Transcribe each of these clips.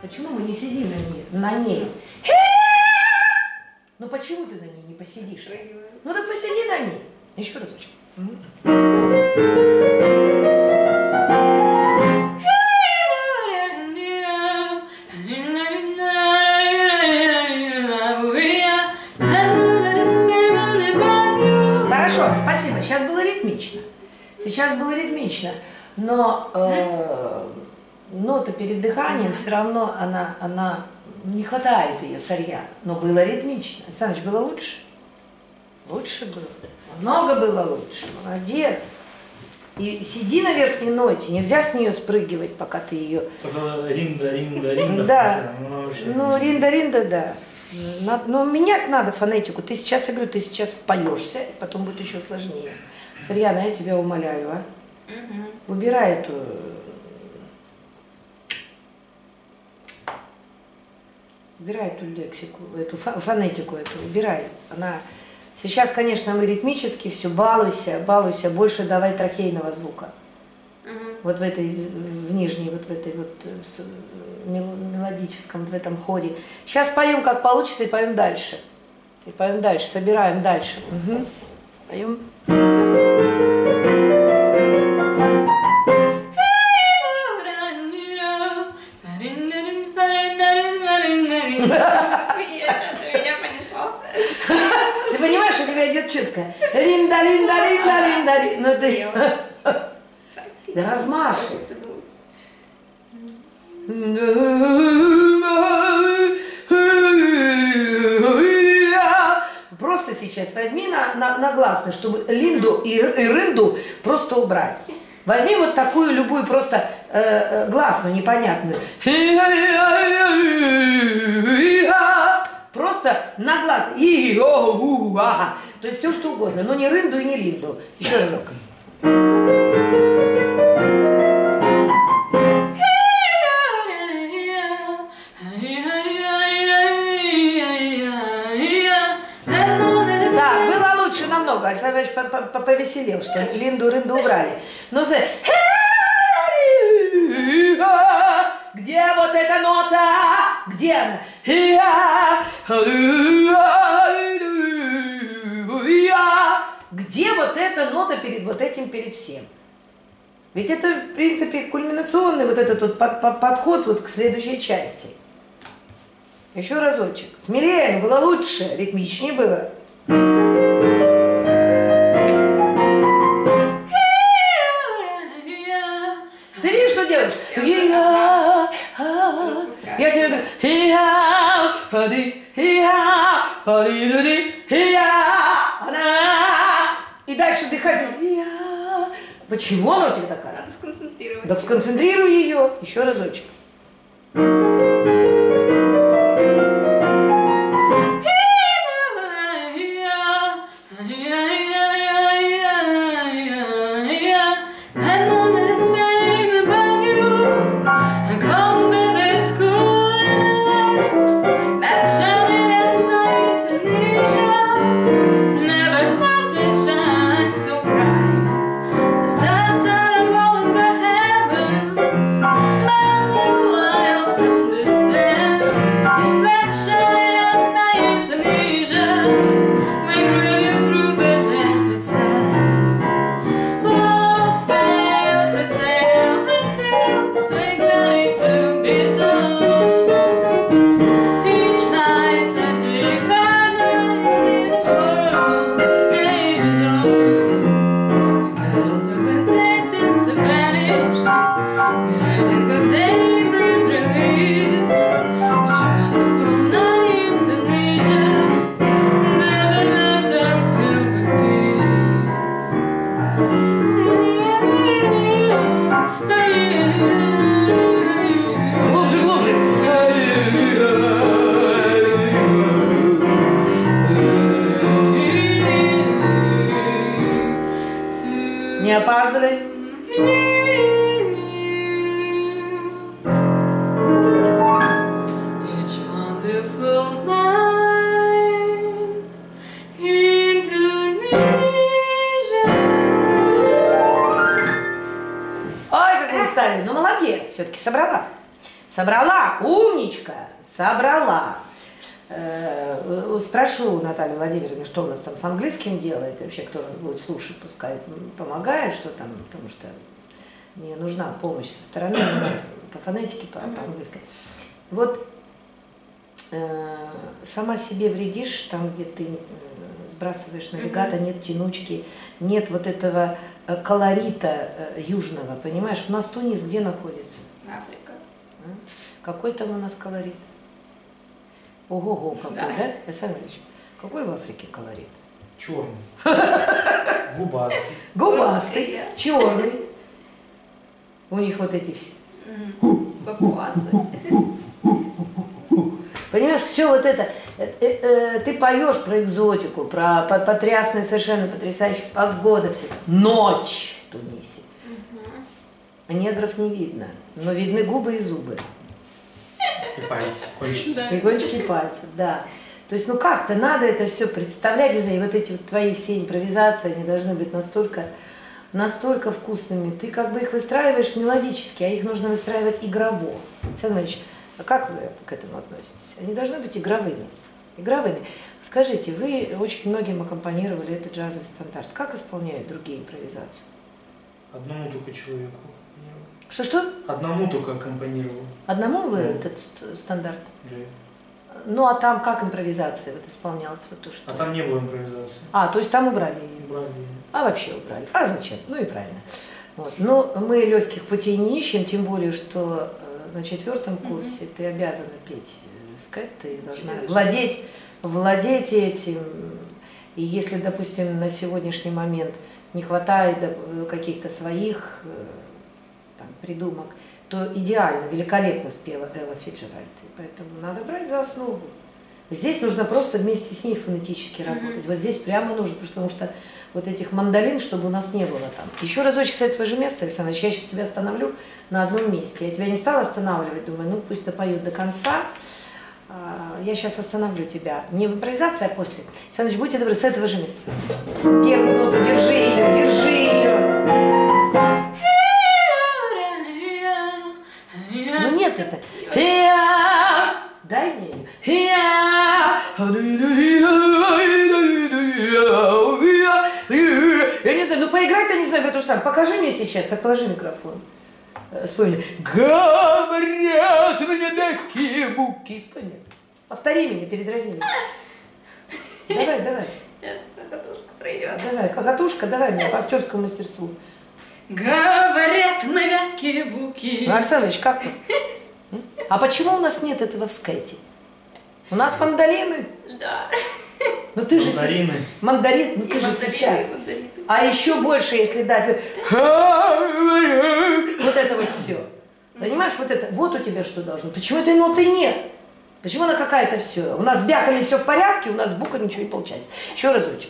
Почему мы не сидим на ней? Ну почему ты на ней не посидишь? Ну так посиди на ней. Еще разочек. Хорошо, спасибо. Сейчас было ритмично. Сейчас было ритмично. Но нота перед дыханием все равно она не хватает ее сырья. Но было ритмично. Александрович, было лучше? Лучше было. Много было лучше. Молодец. И сиди на верхней ноте. Нельзя с нее спрыгивать, пока ты ее... Ринда. Да. Ну, ринда, да. Но менять надо фонетику. Ты сейчас, я говорю, ты сейчас впоешься, и потом будет еще сложнее. Сарьяна, я тебя умоляю, а? Убирай эту... Убирай эту лексику, эту фонетику эту, убирай. Она... Сейчас, конечно, мы ритмически все, балуйся, больше давай трахейного звука. Вот в этой, в нижней, вот в этой вот мелодическом, в этом хоре. Сейчас поем, как получится, и поем дальше. И поем дальше, собираем дальше. Поем. Ты понимаешь, у тебя идет четко. Ринда. Ну ты... Да размаши. Просто сейчас возьми на гласную, чтобы линду и рынду просто убрать. Возьми вот такую любую просто гласную, непонятную. Просто на глаз. То есть все что угодно, но не рынду и не линду. Еще разок. Да, было лучше намного. Александр Иванович повеселел, что линду, рынду убрали. Но все. Где вот эта нота? Где она? Где вот эта нота перед вот этим, перед всем? Ведь это, в принципе, кульминационный вот этот вот подход вот к следующей части. Еще разочек. Смелее, было лучше, ритмичнее было. Ты видишь, что делаешь? Я тебе говорю, и дальше дыхать. Почему она у тебя такая? Надо сконцентрировать. Так сконцентрируй ее. Еще разочек. Не опаздывай. Ой, как вы стали. Ну, молодец, все-таки собрала. Собрала, умничка, собрала. Спрошу Наталью Владимировну, что у нас там с английским делает, и вообще кто нас будет слушать, пускай помогает, что там, потому что мне нужна помощь со стороны по фонетике, по-английски. Вот сама себе вредишь там, где ты сбрасываешь навигатор, нет тянучки, нет вот этого колорита южного, понимаешь? У нас Тунис где находится? Африка. Какой там у нас колорит? Ого-го, какой, да? Александр Ильич, какой в Африке колорит? Черный. Губастый. Губастый, черный. У них вот эти все. Папуасы. Понимаешь, все вот это, ты поешь про экзотику, про потрясные, совершенно потрясающую погоду, все. Ночь в Тунисе. А негров не видно, но видны губы и зубы. И пальцы, кончики. Да. И кончики пальцев, да. То есть, ну как-то надо это все представлять, не знаю, и вот эти вот твои все импровизации, они должны быть настолько вкусными. Ты как бы их выстраиваешь мелодически, а их нужно выстраивать игрово. Александр Ильич, а как вы к этому относитесь? Они должны быть игровыми. Игровыми. Скажите, вы очень многим аккомпанировали этот джазовый стандарт. Как исполняют другие импровизации? Одному только человеку. Что-что? Одному только аккомпанировал. Одному вы этот стандарт? Да. Ну а там как импровизация вот исполнялась? Вот то, что... А там не было импровизации. А, то есть там убрали ее? Убрали. А вообще убрали. А зачем? Ну и правильно. Вот. Но мы легких путей не ищем, тем более, что на 4-м курсе ты обязана петь скэт, ты должна владеть этим. И если, допустим, на сегодняшний момент не хватает каких-то своих там, придумок, то идеально, великолепно спела Элла Фицджеральд. Поэтому надо брать за основу. Здесь нужно просто вместе с ней фонетически работать. Вот здесь прямо нужно, потому что вот этих мандолин, чтобы у нас не было там. Еще разочек с этого же места, Александр, я сейчас тебя остановлю на одном месте. Я тебя не стала останавливать, думаю, ну пусть допоют до конца. Я сейчас остановлю тебя. Не в импровизации, а после. Александр, будьте добры, с этого же места. Первую ноту, держи ее, держи ее. Ну нет это. Дай мне ее. Я не знаю, ну поиграй-то не знаю в эту самую. Покажи мне сейчас, так положи микрофон. Вспомни. Говорят мне такие буки. Вспомни. Повтори меня, передрази меня. Давай, давай. Сейчас хохотушка пройдет. Давай, хохотушка, давай мне по актерскому мастерству. Говорят мы бяки-буки. Ну, Арсенович, как ты? А почему у нас нет этого в скейте? У нас мандолины. Да. Ну ты же Мандарины. мандарин, ну ты же Мандарины, сейчас. мандарины. А еще больше, если дать. Вот это вот все. Понимаешь, вот это. Вот у тебя что должно. Почему этой ноты нет? Почему она какая-то все? У нас с бяками все в порядке, у нас с буквами ничего не получается. Еще разочек.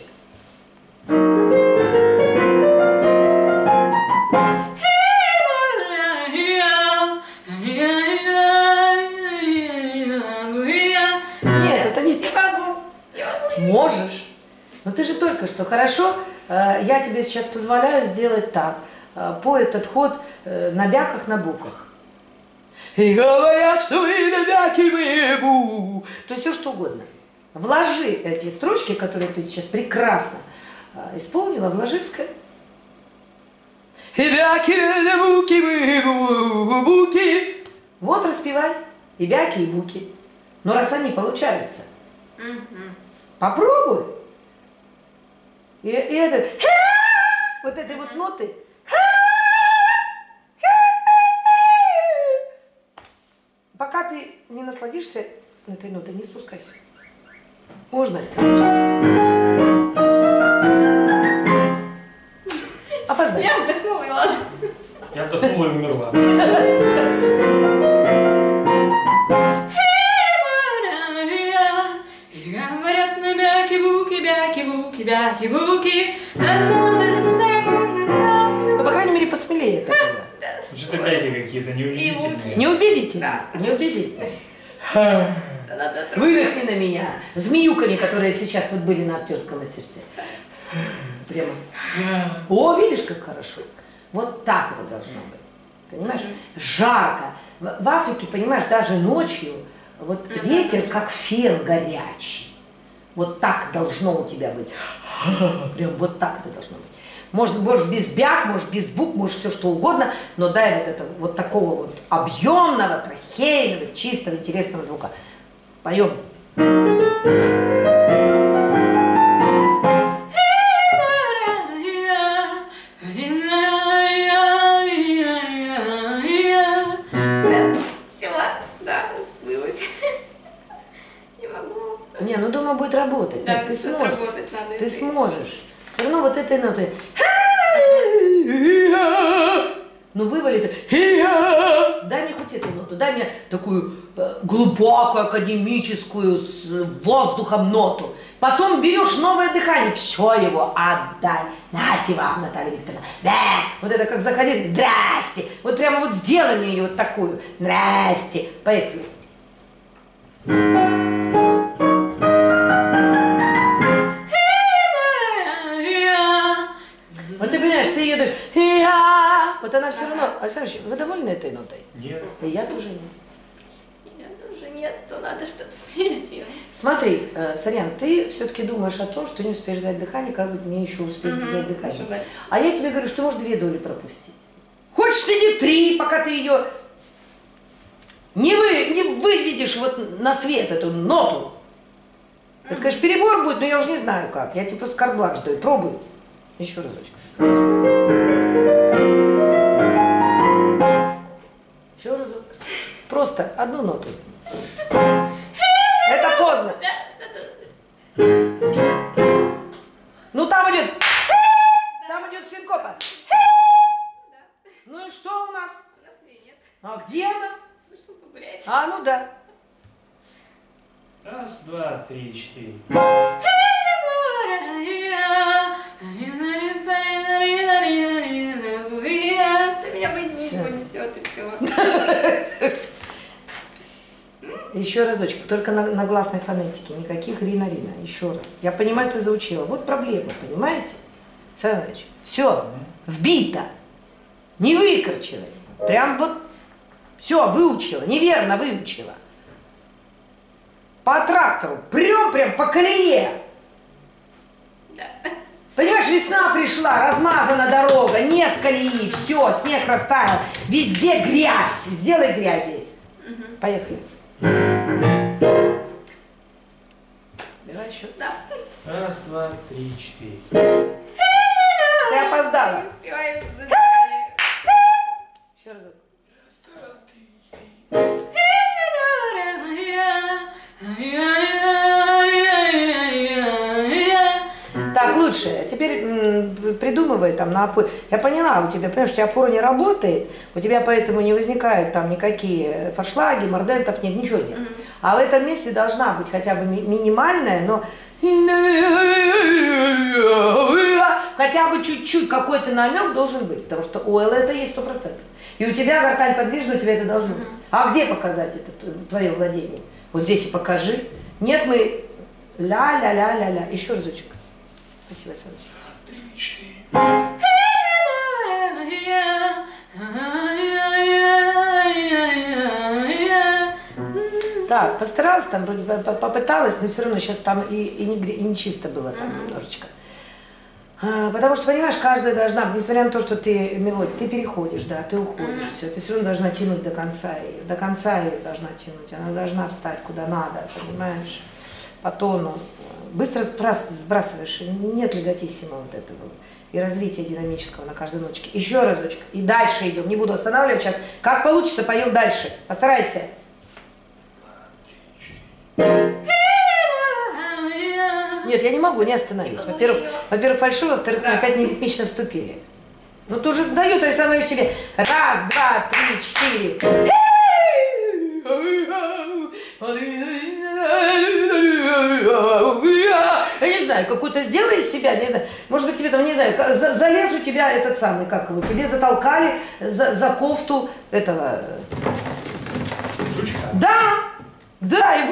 Нет, это не... Не могу. Можешь. Но ты же только что. Хорошо, я тебе сейчас позволяю сделать так. По этот ход на бяках, на буквах. И говорят, что вы на бяки мы. То есть все что угодно. Вложи эти строчки, которые ты сейчас прекрасно исполнила, вложи в скайп. И бяки, на буки, буки. Вот распевай. И бяки, и буки. Но раз они получаются, попробуй. И это, вот этой вот ноты. Пока ты не насладишься этой нотой, не спускайся. Можно, Александр? Опоздай. Я вдохнула, и ладно. Я вдохнула и умерла. Говорят на бяки-буки, бяки-буки, бяки-буки. Ну, по крайней мере, посмелее это было. Что-то бяки какие-то неубедительные. Неубедительно. Неубедительно. Выдохни на меня змеюками, которые сейчас вот были на актерском мастерстве. Прямо. О, видишь, как хорошо. Вот так это должно быть. Понимаешь? Жарко, В Африке, понимаешь, даже ночью вот ветер как фен горячий. Вот так должно у тебя быть. Прям вот так это должно быть. Может без бяк, может без бук, может все что угодно, но дай вот это вот такого вот объемного, трахейного, чистого, интересного звука. Поем. Все, да, сбылось. Не могу. Не, ну дома будет работать. Да, Нет, ты сможешь. работать надо. Ты сможешь. Все равно вот этой нотой. Ну вывали ты. Дай мне хоть эту ноту, дай мне такую глубокую, академическую, с воздухом ноту. Потом берешь новое дыхание, все его отдай. Нате вам, Наталья Викторовна. Да, вот это как заходить. Здрасте. Вот прямо вот сделай мне ее вот такую. Здрасте. Поехали. Вот ты понимаешь, ты ее даешь, вот она все равно. Александр Ильич, вы довольны этой нотой? Нет. Я тоже нет. Нет, уже нет, то надо что-то с ней сделать. Смотри, Сарьян, ты все-таки думаешь о том, что не успеешь взять дыхание, как бы мне еще успеть взять дыхание. Еще дальше. А я тебе говорю, что можешь 2 доли пропустить. Хочешь, сиди 3, пока ты ее не выведешь вот на свет эту ноту. Это, конечно, перебор будет, но я уже не знаю как. Я тебе просто карт-бланш даю. Пробуй. Еще разочек. Еще разок. Просто одну ноту. Это поздно. Ну там идет синкопа. Ну и что у нас? У нас ее нет. А где она? Вышла погулять. А, ну да. Раз, два, три, 4. Ты меня понесет, и все. Еще разочек, только на гласной фонетике, никаких рина-рина. Еще раз. Я понимаю, ты заучила. Вот проблема, понимаете? Александр, все, вбито. Не выкручивать. Прям вот все, выучила, неверно выучила. По трактору, прям по колее. Да. Понимаешь, весна пришла, размазана дорога, нет колеи, все, снег растаял, везде грязь, сделай грязи. Поехали. Давай еще. Да. Раз, два, три, 4. Ты опоздала. Не успеваем за Еще разок. Так, лучше. А теперь придумывай там на опоре. Я поняла, у тебя, понимаешь, у тебя опора не работает, у тебя поэтому не возникают там никакие форшлаги, мордентов, нет, ничего нет. А в этом месте должна быть хотя бы минимальная, но хотя бы чуть-чуть какой-то намек должен быть, потому что у Эллы это есть 100%. И у тебя гортань подвижна, у тебя это должно быть. А где показать это твое владение? Вот здесь и покажи. Нет, мы ля-ля-ля-ля-ля. Еще разочек. Спасибо, Александр. 3, 4. Так, постаралась там, вроде попыталась, но все равно сейчас там и не чисто было там немножечко. Потому что, понимаешь, каждая должна, несмотря на то, что ты мелодия, ты переходишь, да, ты уходишь, все, ты все равно должна тянуть до конца ее должна тянуть, она должна встать куда надо, понимаешь, по тону. Быстро сбрасываешь, нет легатиссимо вот этого и развития динамического на каждой ноточке. Еще разочек, и дальше идем, не буду останавливать сейчас. Как получится, поем дальше, постарайся. Нет, я не могу не остановить. Во-первых, фальшиво, во-вторых, мы опять не ритмично вступили. Ну ты уже дают, Александр Ильич, тебе. Раз, два, три, 4. Я не знаю, какую-то сделай из себя, не знаю. Может быть, тебе там, не знаю, залез у тебя этот самый, как его, тебе затолкали за кофту этого. Жучка. Да! Да, и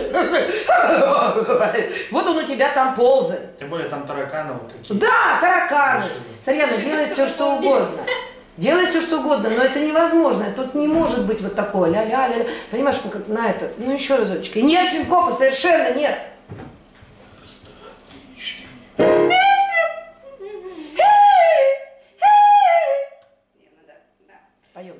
вот он у тебя там ползает. Тем более там тараканы вот такие. Да, тараканы. Спасибо. Сарьяна, делай все, что угодно. Делай все, что угодно, но это невозможно. Тут не может быть вот такое ля-ля-ля. Понимаешь, как на это. Ну еще разочек. И нет синкопа, совершенно нет. Поем.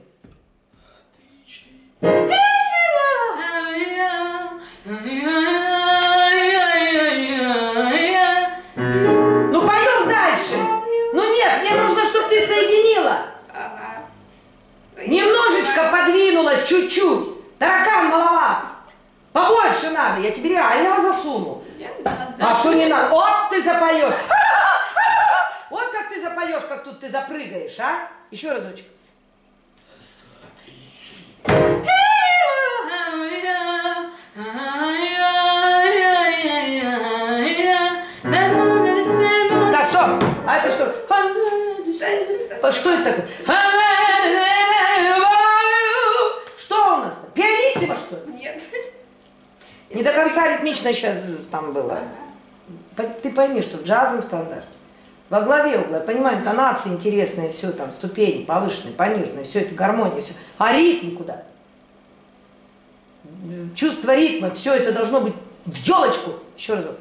Ну поем дальше. Ну нет, мне нужно, чтобы ты соединила. Ага. Немножечко подвинулась, чуть-чуть. Таракан маловат. Побольше надо, я тебе реально засуну. Не надо. А что не надо? Вот ты запоешь. Вот как ты запоешь, как тут ты запрыгаешь, а? Еще разочек. Так, стоп. А это что? Что это такое? Что у нас? Пианиссимо, что ли? Нет. Не до конца ритмично сейчас там было. Ты пойми, что в джазовом стандарте во главе угла, я понимаю, интонации интересные, все там, ступени повышенные, пониженные, все это гармония, все. А ритм куда? Чувство ритма, все это должно быть в елочку. Еще разок.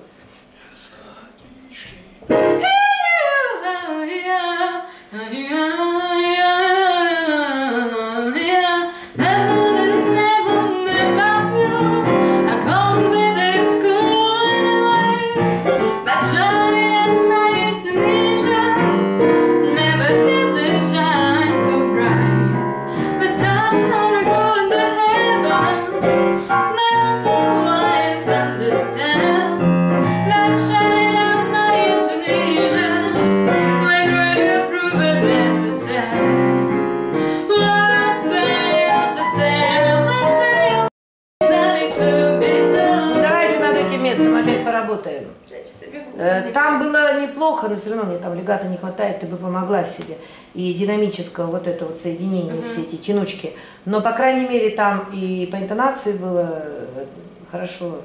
Поработаем. Там было неплохо, но все равно мне там легато не хватает, ты бы помогла себе. И динамического вот это вот соединение, все эти тянучки. Но, по крайней мере, там и по интонации было хорошо.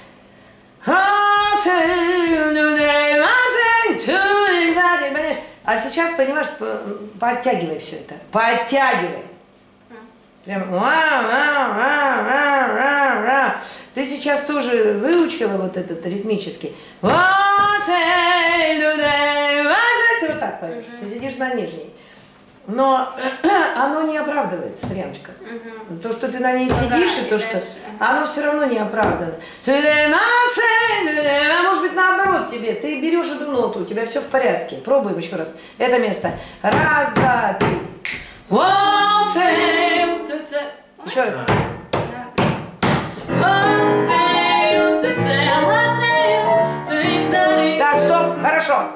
А сейчас, понимаешь, подтягивай все это. Подтягивай. Прям. Ты сейчас тоже выучила вот этот ритмический. Ты вот так поешь. Ты сидишь на нижней. Но оно не оправдывается, Сряночка. То, что ты на ней сидишь, и то, что оно все равно не оправдано. А может быть, наоборот тебе. Ты берешь эту ноту, у тебя все в порядке. Пробуем еще раз. Это место. Раз, два, три. Еще раз. Так, стоп, хорошо.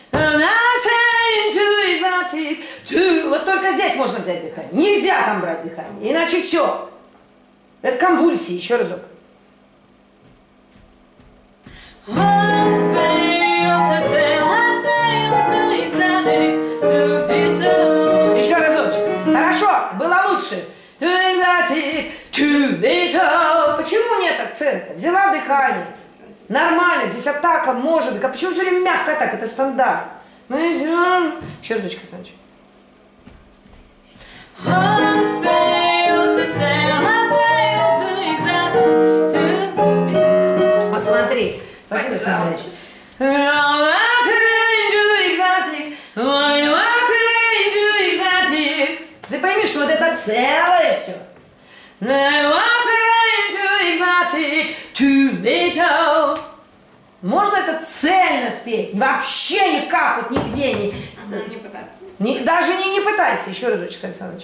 Вот только здесь можно взять дыхание. Нельзя там брать дыхание, иначе все. Это конвульсии, еще разок. Еще разочек. Хорошо, было лучше. Почему нет акцента? Взяла дыхание. Нормально, здесь атака может быть. А почему все время мягко так? Это стандарт. Еще разочек, Саныч. Вот смотри. Спасибо, Саныч. Ты пойми, что вот это целое все. Можно это цельно спеть? Вообще никак, вот нигде не... Не пытаться. Даже не пытайся. Еще разочек, Сергей Александрович.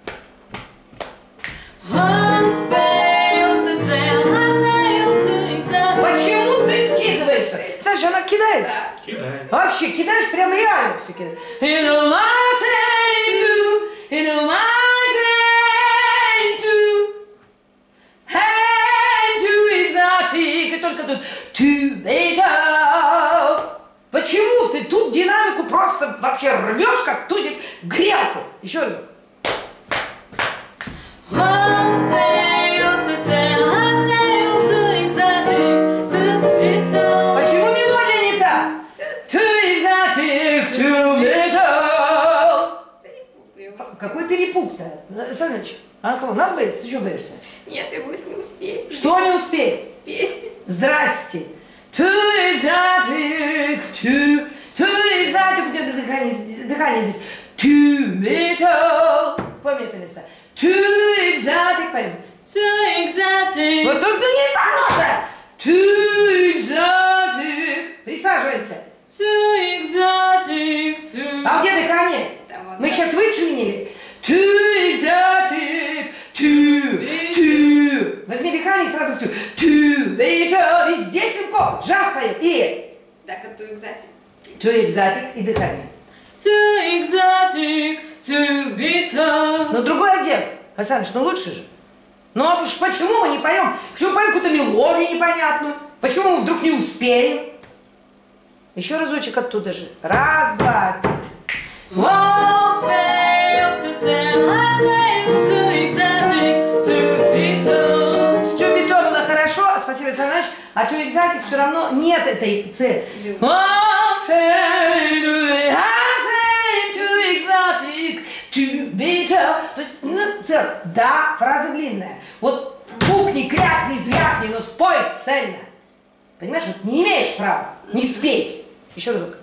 Почему ты скидываешься? Саша, она кидает? Да. Кидай. Вообще, кидаешь, прям реально все кидаешь. И только тут почему ты тут динамику просто вообще рвешь, как тузик грелку? Еще разок. Почему мелодия не та? Too exotic, too little. Какой перепуг-то? Саныч, а кого? Нас боится? Ты что боишься? Нет, я боюсь не успеть. Что не успеть? Спеть. Здрасте. Too exotic, too exotic. У тебя дыхание здесь. Too little. Вспомни это место. Too exotic. Поем. Too exotic. Вот тут не та нота. Too exotic. Присаживаемся. Too exotic, too... А где дыхание? Мы сейчас вычленили. Too exotic, too. Возьми дыхание и сразу too. Везде синкоп. Джаз поет. И... Так, а too exotic? Too exotic и дыхание. Too exotic, too bitter. Но другой отдел. Александр, ну лучше же. Ну а почему мы не поем? Почему мы поем какую-то мелодию непонятную? Почему мы вдруг не успеем? Еще разочек оттуда же. Раз, два, три. Walls fail to tell a tale, too exotic, too bitter. С too bitter было хорошо, спасибо, Саныч, а too exotic все равно нет этой цели. Walls fail too exotic, too bitter. То есть, ну, цель. Да, фраза длинная. Вот пукни, крякни, звякни, но спой цельно. Понимаешь, вот не имеешь права не спеть. Еще разок.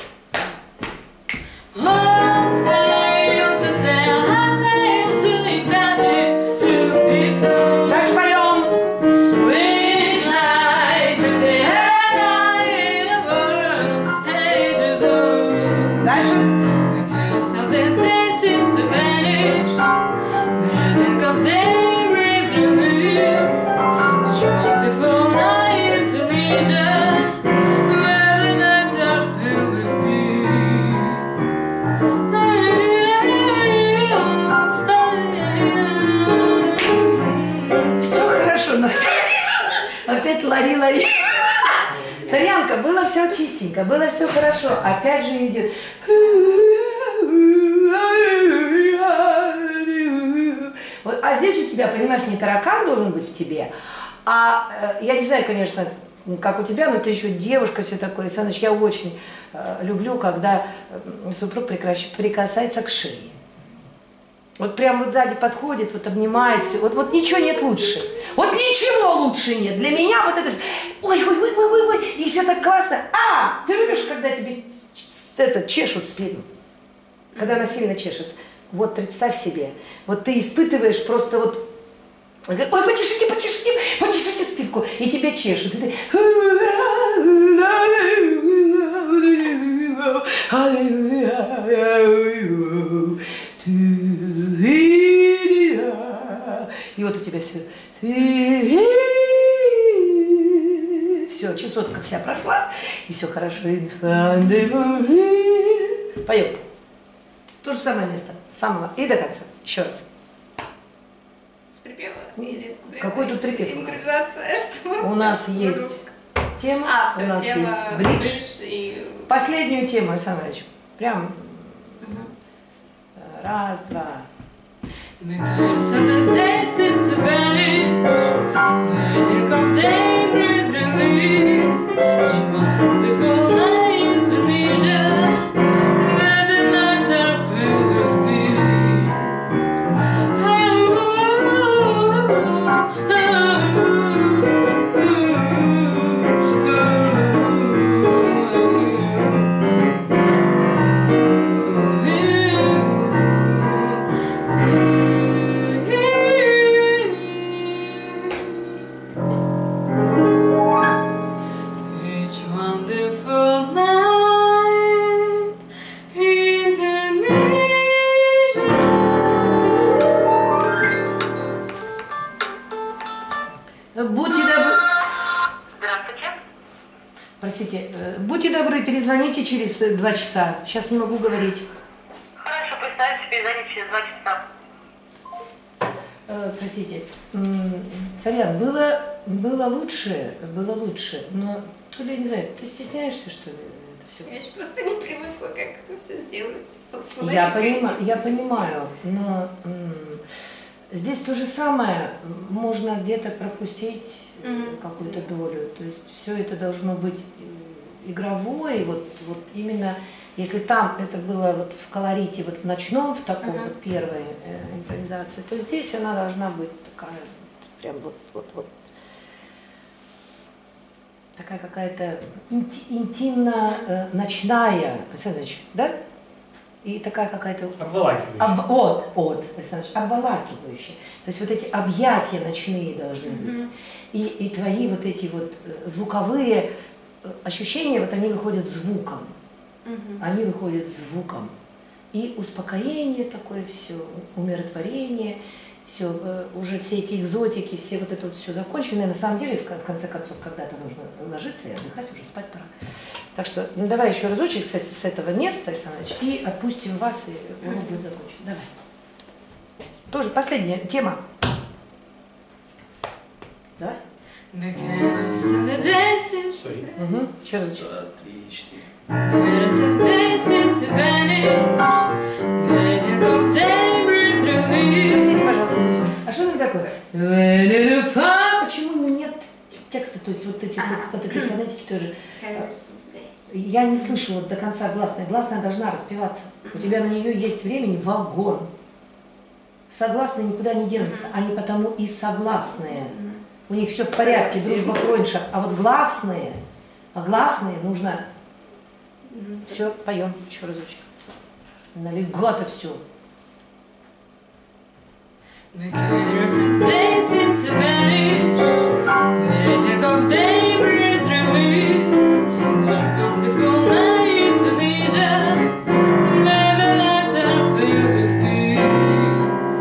Walls fail to tell a tale, too exotic, too bitter. Дальше поем. Which night to tell in a world ages old. Дальше. Because of the days seem to vanish, the think of them brings release. Which wonderful night to leisure, where the nights are filled with peace. Все хорошо, но опять лари-лари. Сорянка, было все чистенько, было все хорошо. Опять же идет. Вот, а здесь у тебя, понимаешь, не таракан должен быть в тебе, а я не знаю, конечно, как у тебя, но ты еще девушка, все такое. Саныч, я очень люблю, когда супруг прикасается к шее. Вот прям вот сзади подходит, вот обнимает все. Вот ничего нет лучше. Вот ничего лучше нет. Для меня вот это... Ой, и все так классно. А, ты любишь, когда тебе это чешут спину? Когда она сильно чешется. Вот представь себе. Вот ты испытываешь просто вот... Ой, почешите спинку. И тебя чешут. И ты... И вот у тебя все. Все, чесотка вся прошла, и все хорошо. Поем. То же самое место. С самого и до конца. Еще раз. С припева или с куплета? Какой тут припев? Импровизация, что? У нас есть тема, все, у нас тема, есть бридж. и... Последнюю тему, Александр Ильич. Прям. Раз, два. Because of the days seem to vanish, the think of them brings release. Which wonderful nights of leisure, where the nights are filled with peace. Each wonderful night in Tunisia. Будьте добры. Здравствуйте. Простите, будьте добры, перезвоните через 2 часа. Сейчас не могу говорить. Хорошо, представьте, перезвоните через 2 часа. Простите, Сорян, было лучше, но то ли, не знаю, ты стесняешься, что ли, это все? Я еще просто не привыкла, как это все сделать. Под Я фонетикой, понимаю, но здесь то же самое, можно где-то пропустить какую-то долю, то есть все это должно быть игровое, вот именно Если там это было вот в колорите, вот в ночном, в таком вот первой импровизации, то здесь она должна быть такая, прям вот такая какая-то интимно-ночная, Александрович, да? И такая какая-то... Обволакивающая. Александрович, обволакивающая. То есть вот эти объятия ночные должны быть. И твои вот эти вот звуковые ощущения, вот они выходят звуком. Они выходят звуком. И успокоение такое все, умиротворение, все, уже все эти экзотики, все вот это вот все закончено. На самом деле, в конце концов, когда-то нужно ложиться и отдыхать, уже спать пора. Так что, ну давай еще разочек с этого места, Александр Ильич, и отпустим вас, и урок будет закончен. Давай. Тоже последняя тема. Давай. Сори. Еще разочек. 2, 3, 4. Colors of day seem to vanish. The edge of daybreak's release. Простите, пожалуйста, а что это такое? Почему нет текста, то есть вот эти вот этой фонетики тоже? Colors of day. Я не слышу вот до конца гласной. Гласная должна распеваться. У тебя на нее есть времени вагон. Согласные никуда не денутся, они потому и согласные. У них все в порядке, дружба, фройншафт. А вот гласные нужно... Все, поем еще разочек. Налегато все. The colors of day seem to vanish. The edge of daybreak's release. Such wonderful nights in Asia. Where the lights are filled with peace.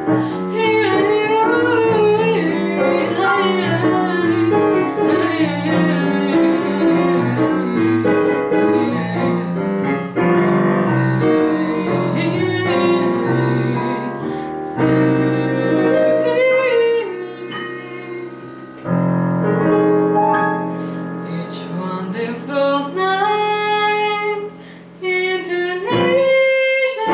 Each wonderful night in Tunisia.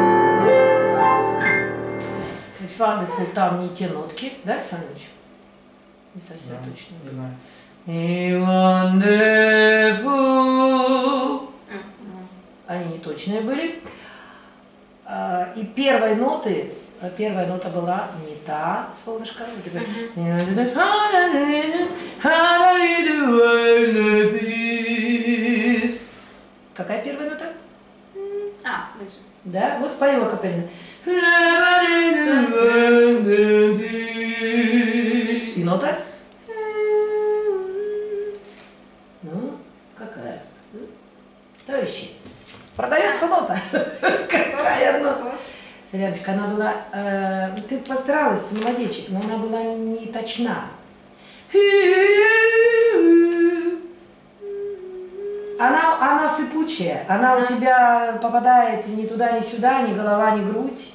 Wonderful, там не те нотки, да, Александр Ильич? Не совсем Да, точно. не знаю. И wonderful. Они не точные были. И первая нота была не та, солнышко. Вот такая. Какая первая нота? Выше. Да, вот поем акапельно. И нота? Ну, какая? Товарищи, продается нота. Какая нота? Сыряночка, она была... ты постаралась, ты молодечек, но она была не точна. Она сыпучая, она у тебя попадает ни туда, ни сюда, ни голова, ни грудь.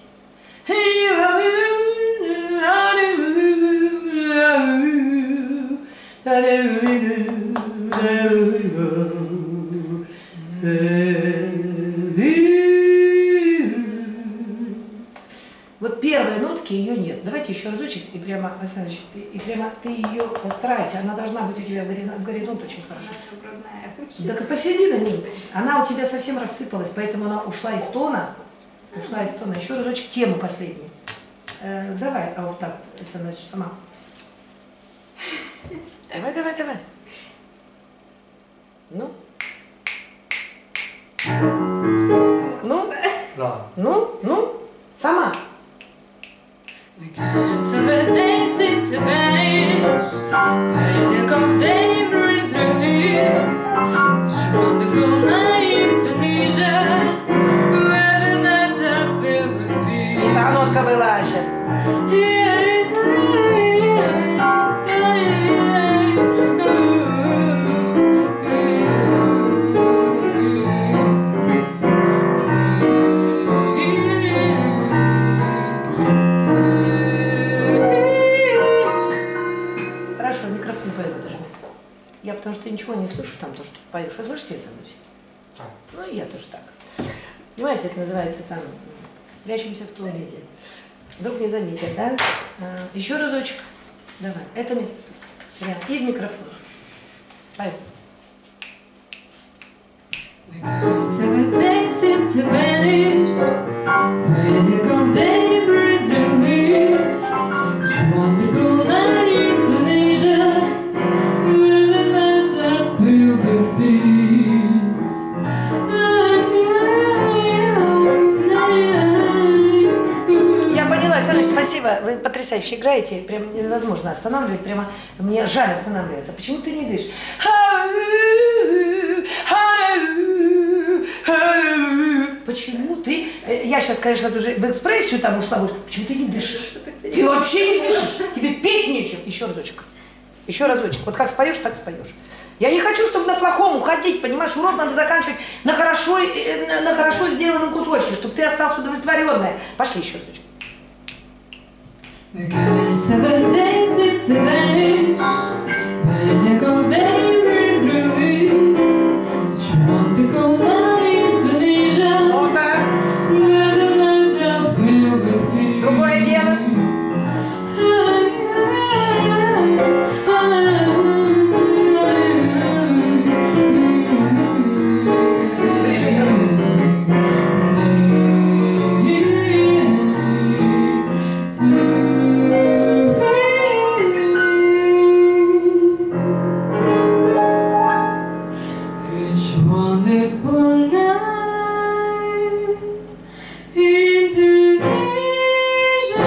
Вот первые нотки ее нет. Давайте еще разочек, и прямо, Александр Ильич, и прямо ты ее постарайся, она должна быть у тебя в горизонт очень хорошо. Так посередине нет. Она у тебя совсем рассыпалась, поэтому она ушла из тона. Еще разочек тему последнюю. Давай, а вот так, Александр Ильич, сама. Давай. Ну? Да. Ну? Сама. The colors of a day seem to vanish. The edge of daybreak's release. Such wonderful nights in Asia. Where the nights are filled with peace. Не та нотка была сейчас. Хорошо, микрофон не поем, это же место. Я потому что ничего не слышу там, то, что поешь. Вы слышите, Александр Ильич? Ну и я тоже так. Понимаете, это называется там спрячемся в туалете. Вдруг не заметят, да? Еще разочек. Давай, это место тут. Прям. И в микрофон. Поем. The colors of a lights vanish. They take off their breath, release. Each wonderful night in Tunisia, where the nights are filled with peace. Я поняла, Саныч, спасибо. Вы потрясающе играете. Прям невозможно останавливать. Прямо мне жаль останавливаться. Почему ты не дышишь? Почему ты... Я сейчас, конечно, уже в экспрессию там ушла. Почему ты не дышишь? Ты вообще не дышишь. Тебе петь нечем. Еще разочек. Еще разочек. Вот как споешь, так споешь. Я не хочу, чтобы на плохом уходить, понимаешь? Урок надо заканчивать на хорошо сделанном кусочке, чтобы ты остался удовлетворенная. Пошли еще разочек. The colors of the day seem to vanish. They take off their breath, release. Each wonderful night in Tunisia, Ну-ка. where the nights are filled with peace. Другое дело. Ближе микрофон. Each wonderful night in Tunisia.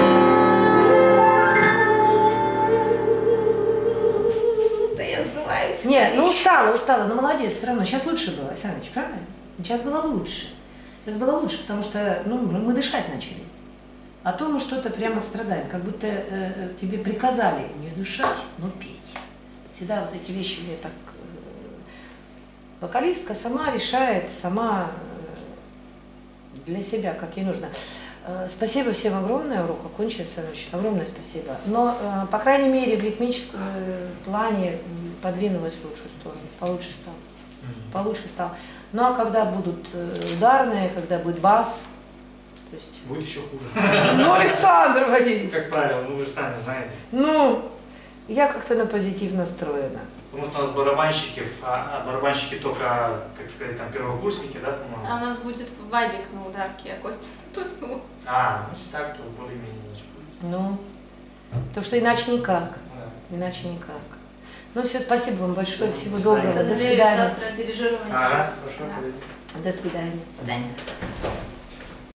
Да я сдуваюсь. Не, ну устала, но молодец, все равно. Сейчас лучше было, Саныч, правда? Сейчас было лучше. Сейчас было лучше, потому что мы дышать начали. А то мы что-то прямо страдаем, как будто тебе приказали не дышать, но петь. Всегда вот эти вещи мне так... Вокалистка сама решает, сама для себя, как ей нужно. Спасибо всем огромное, урок окончен, Саныч, огромное спасибо. Но, по крайней мере, в ритмическом плане подвинулась в лучшую сторону, получше стал. Ну а когда будут ударные, когда будет бас, то есть... Будет еще хуже. Ну, Александр Валерьевич! Как правило, ну вы же сами знаете. Ну, я как-то на позитив настроена. Потому что у нас барабанщики только, так сказать, там первокурсники, да, по-моему? А у нас будет Вадик на ударке, а Костя на басу. Ну если так, то более-менее значит будет. Ну, потому что иначе никак. Да. Иначе никак. Ну все, спасибо вам большое, всего До доброго, свидания. до свидания. Завтра дирижирование. Ага, хорошо. Да. До свидания. До свидания.